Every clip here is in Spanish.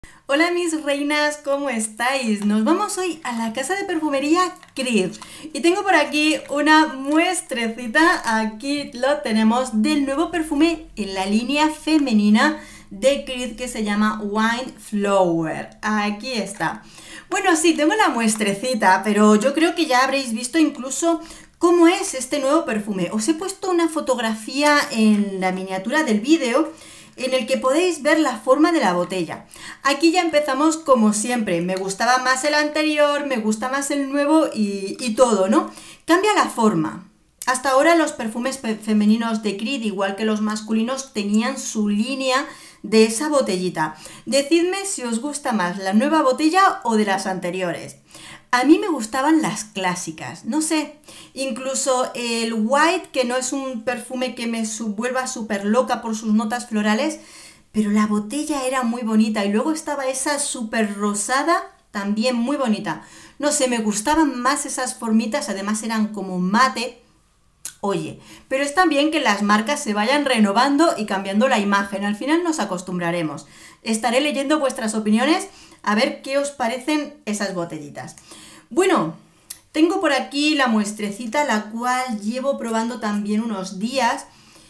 Hola mis reinas, ¿cómo estáis? Nos vamos hoy a la casa de perfumería Creed y tengo por aquí una muestrecita, aquí lo tenemos, del nuevo perfume en la línea femenina de Creed que se llama Wine Flower. Aquí está. Bueno, sí, tengo la muestrecita, pero yo creo que ya habréis visto incluso cómo es este nuevo perfume. Os he puesto una fotografía en la miniatura del vídeo en el que podéis ver la forma de la botella. Aquí ya empezamos como siempre, me gustaba más el anterior, me gusta más el nuevo y todo, ¿no? Cambia la forma. Hasta ahora los perfumes femeninos de Creed, igual que los masculinos, tenían su línea de esa botellita. Decidme si os gusta más la nueva botella o de las anteriores. A mí me gustaban las clásicas, no sé, incluso el White, que no es un perfume que me vuelva súper loca por sus notas florales, pero la botella era muy bonita y luego estaba esa súper rosada, también muy bonita. No sé, me gustaban más esas formitas, además eran como mate. Oye, pero es también que las marcas se vayan renovando y cambiando la imagen, al final nos acostumbraremos. Estaré leyendo vuestras opiniones a ver qué os parecen esas botellitas. Bueno, tengo por aquí la muestrecita, la cual llevo probando también unos días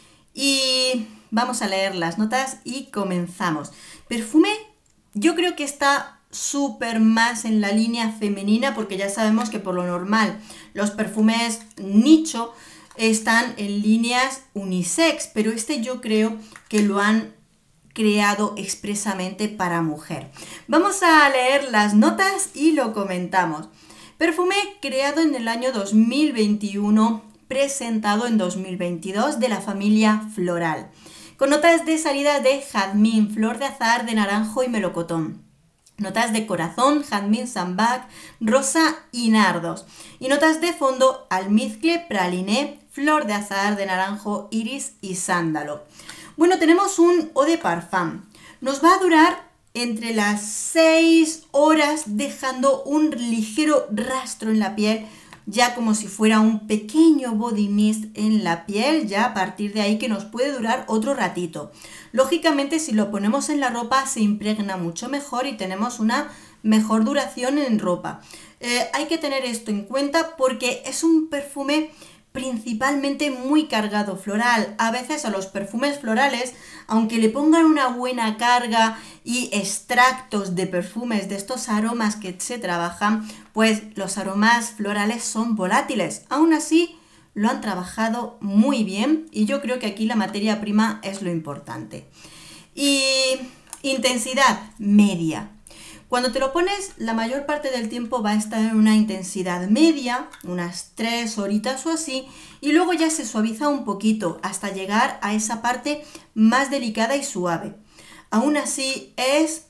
y vamos a leer las notas y comenzamos. Perfume, yo creo que está súper más en la línea femenina porque ya sabemos que por lo normal los perfumes nicho están en líneas unisex, pero este yo creo que lo han creado expresamente para mujer. Vamos a leer las notas y lo comentamos. Perfume creado en el año 2021, presentado en 2022 de la familia Floral, con notas de salida de jazmín, flor de azahar, de naranjo y melocotón. Notas de corazón, jazmín, sambac, rosa y nardos. Y notas de fondo, almizcle, praliné, flor de azahar, de naranjo, iris y sándalo. Bueno, tenemos un eau de parfum. Nos va a durar entre las 6 horas, dejando un ligero rastro en la piel, ya como si fuera un pequeño body mist en la piel, ya a partir de ahí que nos puede durar otro ratito. Lógicamente, si lo ponemos en la ropa se impregna mucho mejor y tenemos una mejor duración en ropa. Hay que tener esto en cuenta porque es un perfume principalmente muy cargado floral. A veces a los perfumes florales, aunque le pongan una buena carga y extractos de perfumes de estos aromas que se trabajan, pues los aromas florales son volátiles. Aún así, lo han trabajado muy bien y yo creo que aquí la materia prima es lo importante. Y intensidad media. Cuando te lo pones, la mayor parte del tiempo va a estar en una intensidad media, unas 3 horitas o así, y luego ya se suaviza un poquito hasta llegar a esa parte más delicada y suave. Aún así es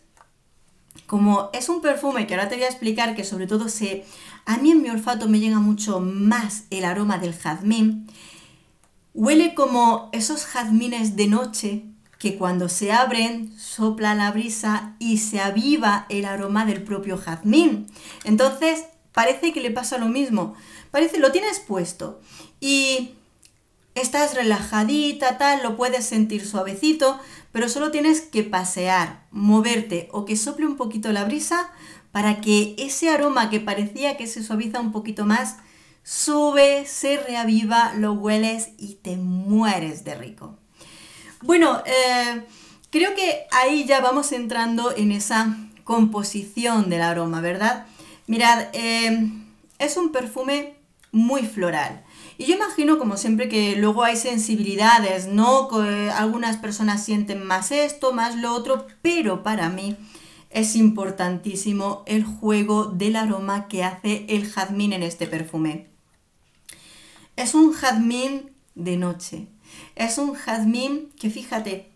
un perfume que ahora te voy a explicar que sobre todo a mí en mi olfato me llega mucho más el aroma del jazmín. Huele como esos jazmines de noche que cuando se abren sopla la brisa y se aviva el aroma del propio jazmín. Entonces parece que le pasa lo mismo. Lo tienes puesto y estás relajadita, tal, lo puedes sentir suavecito, pero solo tienes que pasear, moverte o que sople un poquito la brisa para que ese aroma que parecía que se suaviza un poquito más, sube, se reaviva, lo hueles y te mueres de rico. Bueno, creo que ahí ya vamos entrando en esa composición del aroma, ¿verdad? Mirad, es un perfume muy floral. Y yo imagino, como siempre, que luego hay sensibilidades, ¿no? Algunas personas sienten más esto, más lo otro, pero para mí es importantísimo el juego del aroma que hace el jazmín en este perfume. Es un jazmín de noche. Es un jazmín que, fíjate,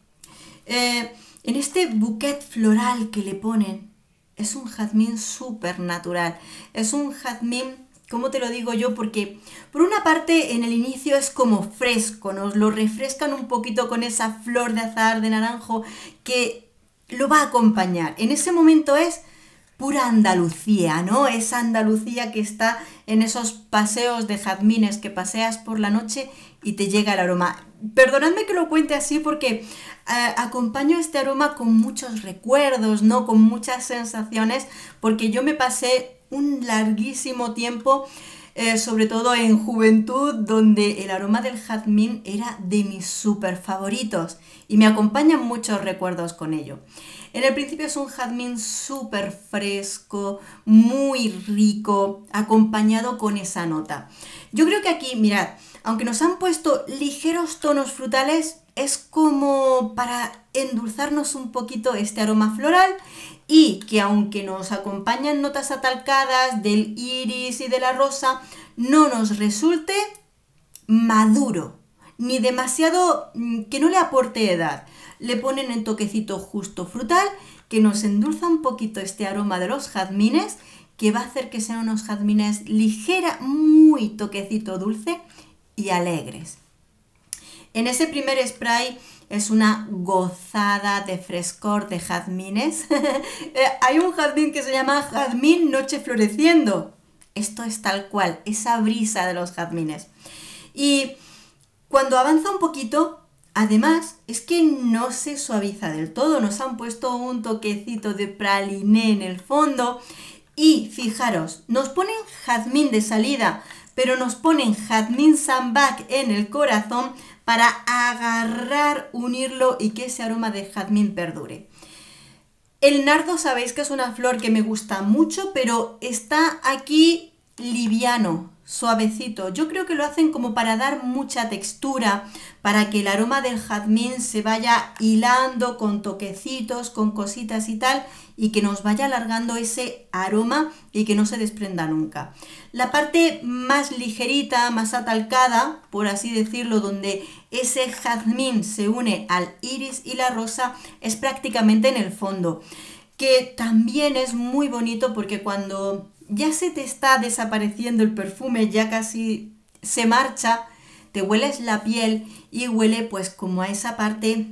en este bouquet floral que le ponen, es un jazmín súper natural. Es un jazmín, ¿cómo te lo digo yo? Porque por una parte en el inicio es como fresco, nos lo refrescan un poquito con esa flor de azahar de naranjo que lo va a acompañar. En ese momento es pura Andalucía, ¿no? Esa Andalucía que está en esos paseos de jazmines que paseas por la noche y te llega el aroma. Perdonadme que lo cuente así porque acompaño este aroma con muchos recuerdos, ¿no? Con muchas sensaciones, porque yo me pasé un larguísimo tiempo, sobre todo en juventud, donde el aroma del jazmín era de mis súper favoritos y me acompañan muchos recuerdos con ello. En el principio es un jazmín súper fresco, muy rico, acompañado con esa nota. Yo creo que aquí, mirad, aunque nos han puesto ligeros tonos frutales, es como para endulzarnos un poquito este aroma floral y que aunque nos acompañan notas atalcadas del iris y de la rosa, no nos resulte maduro, ni demasiado que no le aporte edad. Le ponen un toquecito justo frutal que nos endulza un poquito este aroma de los jazmines, que va a hacer que sean unos jazmines ligera, muy toquecito dulce y alegres. En ese primer spray es una gozada de frescor de jazmines. Hay un jazmín que se llama Jazmín Noche Floreciendo. Esto es tal cual, esa brisa de los jazmines. Y cuando avanza un poquito, además, es que no se suaviza del todo. Nos han puesto un toquecito de praliné en el fondo. Y fijaros, nos ponen jazmín de salida, pero nos ponen jazmín sambac en el corazón para agarrar, unirlo y que ese aroma de jazmín perdure. El nardo sabéis que es una flor que me gusta mucho, pero está aquí liviano, suavecito. Yo creo que lo hacen como para dar mucha textura, para que el aroma del jazmín se vaya hilando con toquecitos, con cositas y tal, y que nos vaya alargando ese aroma y que no se desprenda nunca. La parte más ligerita, más atalcada, por así decirlo, donde ese jazmín se une al iris y la rosa, es prácticamente en el fondo, que también es muy bonito porque cuando ya se te está desapareciendo el perfume, ya casi se marcha, te hueles la piel y huele pues como a esa parte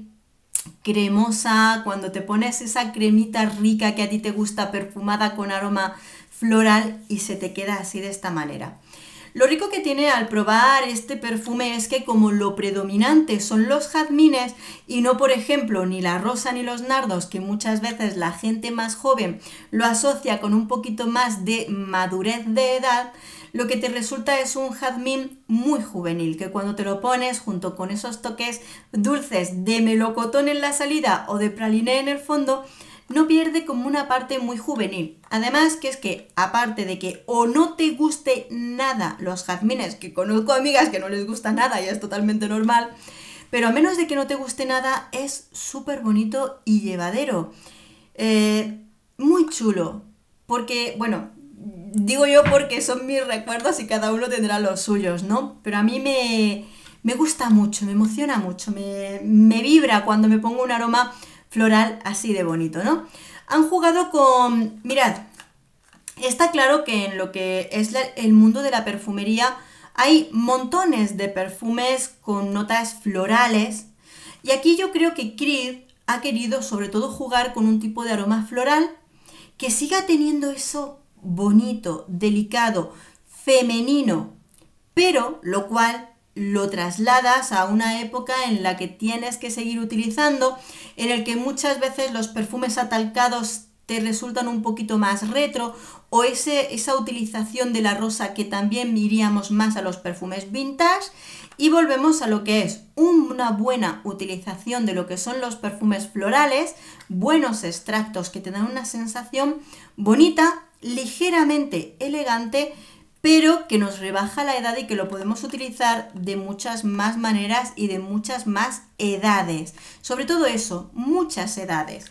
cremosa, cuando te pones esa cremita rica que a ti te gusta, perfumada con aroma floral y se te queda así de esta manera. Lo rico que tiene al probar este perfume es que como lo predominante son los jazmines y no, por ejemplo, ni la rosa ni los nardos, que muchas veces la gente más joven lo asocia con un poquito más de madurez de edad, lo que te resulta es un jazmín muy juvenil, que cuando te lo pones junto con esos toques dulces de melocotón en la salida o de praliné en el fondo, no pierde como una parte muy juvenil. Además, que es que, aparte de que o no te guste nada los jazmines, que conozco amigas que no les gusta nada y es totalmente normal, pero a menos de que no te guste nada, es súper bonito y llevadero. Muy chulo, porque, bueno, digo yo porque son mis recuerdos y cada uno tendrá los suyos, ¿no? Pero a mí me gusta mucho, me emociona mucho, me vibra cuando me pongo un aroma floral así de bonito, ¿no? Han jugado con... Mirad, está claro que en lo que es el mundo de la perfumería hay montones de perfumes con notas florales y aquí yo creo que Creed ha querido sobre todo jugar con un tipo de aroma floral que siga teniendo eso bonito, delicado, femenino, pero lo cual lo trasladas a una época en la que tienes que seguir utilizando, en el que muchas veces los perfumes atalcados te resultan un poquito más retro, o esa utilización de la rosa que también iríamos más a los perfumes vintage, y volvemos a lo que es una buena utilización de lo que son los perfumes florales, buenos extractos que te dan una sensación bonita, ligeramente elegante, pero que nos rebaja la edad y que lo podemos utilizar de muchas más maneras y de muchas más edades. Sobre todo eso, muchas edades.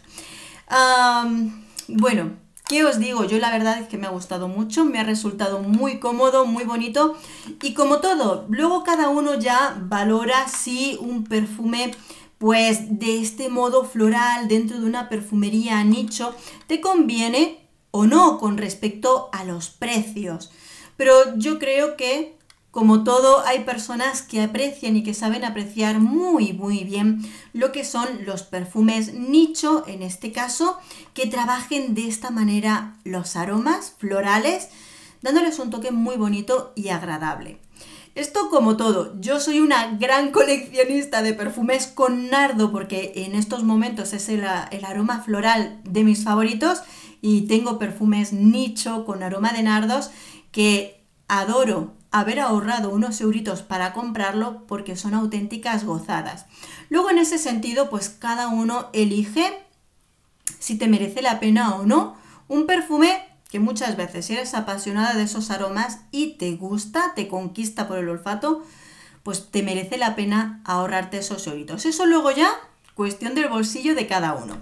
Bueno, ¿qué os digo? Yo la verdad es que me ha gustado mucho, me ha resultado muy cómodo, muy bonito. Y como todo, luego cada uno ya valora si un perfume, pues de este modo floral, dentro de una perfumería nicho, te conviene o no con respecto a los precios. Pero yo creo que como todo, hay personas que aprecian y que saben apreciar muy bien lo que son los perfumes nicho, en este caso, que trabajen de esta manera los aromas florales, dándoles un toque muy bonito y agradable. Esto como todo, yo soy una gran coleccionista de perfumes con nardo porque en estos momentos es el aroma floral de mis favoritos y tengo perfumes nicho con aroma de nardos que adoro haber ahorrado unos euritos para comprarlo porque son auténticas gozadas. Luego en ese sentido pues cada uno elige si te merece la pena o no un perfume que muchas veces si eres apasionada de esos aromas y te gusta, te conquista por el olfato, pues te merece la pena ahorrarte esos euritos. Eso luego ya cuestión del bolsillo de cada uno.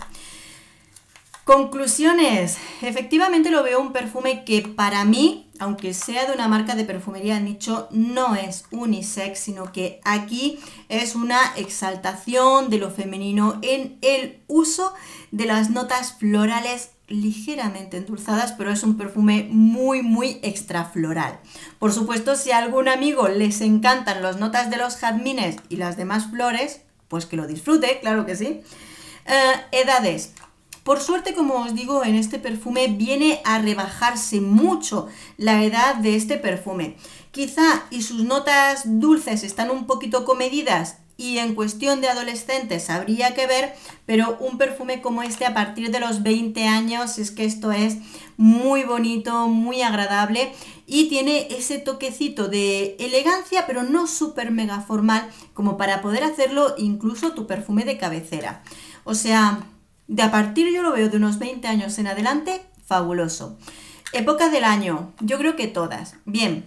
Conclusiones. Efectivamente lo veo un perfume que para mí, aunque sea de una marca de perfumería nicho, no es unisex, sino que aquí es una exaltación de lo femenino en el uso de las notas florales ligeramente endulzadas, pero es un perfume muy extra floral. Por supuesto, si a algún amigo les encantan las notas de los jazmines y las demás flores, pues que lo disfrute, claro que sí. Edades. Por suerte, como os digo, en este perfume viene a rebajarse mucho la edad de este perfume. Quizá y sus notas dulces están un poquito comedidas y en cuestión de adolescentes habría que ver, pero un perfume como este a partir de los 20 años es que esto es muy bonito, muy agradable y tiene ese toquecito de elegancia, pero no súper mega formal, como para poder hacerlo incluso tu perfume de cabecera. O sea, de a partir yo lo veo de unos 20 años en adelante, fabuloso. Época del año, yo creo que todas. Bien,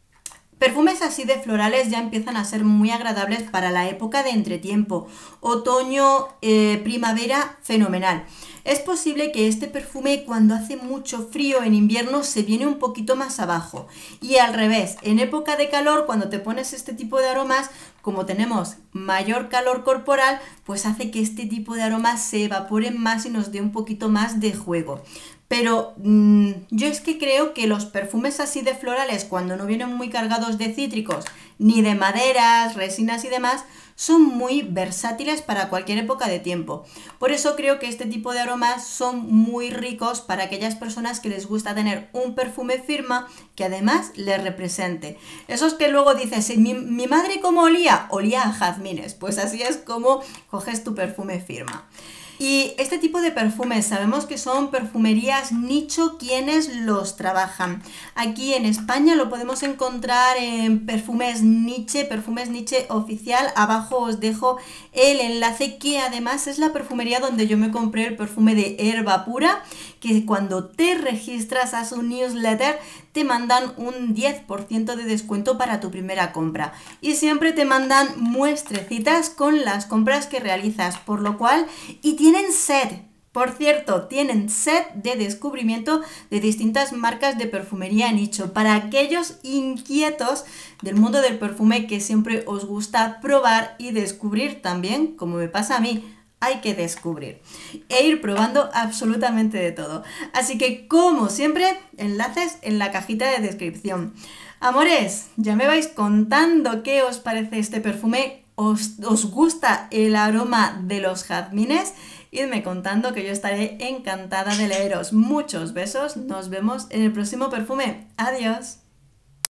perfumes así de florales ya empiezan a ser muy agradables para la época de entretiempo. Otoño, primavera, fenomenal. Es posible que este perfume cuando hace mucho frío en invierno se viene un poquito más abajo. Y al revés, en época de calor, cuando te pones este tipo de aromas, como tenemos mayor calor corporal, pues hace que este tipo de aromas se evaporen más y nos dé un poquito más de juego. Pero yo es que creo que los perfumes así de florales, cuando no vienen muy cargados de cítricos, ni de maderas, resinas y demás, son muy versátiles para cualquier época de tiempo. Por eso creo que este tipo de aromas son muy ricos para aquellas personas que les gusta tener un perfume firma que además les represente. Esos que luego dices, mi madre cómo olía, olía a jazmines, pues así es como coges tu perfume firma. Y este tipo de perfumes sabemos que son perfumerías nicho quienes los trabajan. Aquí en España lo podemos encontrar en Perfumes Niche oficial. Abajo os dejo el enlace que además es la perfumería donde yo me compré el perfume de Herba Pura, que cuando te registras a su newsletter te mandan un 10% de descuento para tu primera compra. Y siempre te mandan muestrecitas con las compras que realizas, por lo cual, y tienen set. Por cierto, tienen set de descubrimiento de distintas marcas de perfumería nicho para aquellos inquietos del mundo del perfume que siempre os gusta probar y descubrir también, como me pasa a mí. Hay que descubrir e ir probando absolutamente de todo. Así que, como siempre, enlaces en la cajita de descripción. Amores, ya me vais contando qué os parece este perfume. ¿Os gusta el aroma de los jazmines? Idme contando que yo estaré encantada de leeros. Muchos besos. Nos vemos en el próximo perfume. Adiós.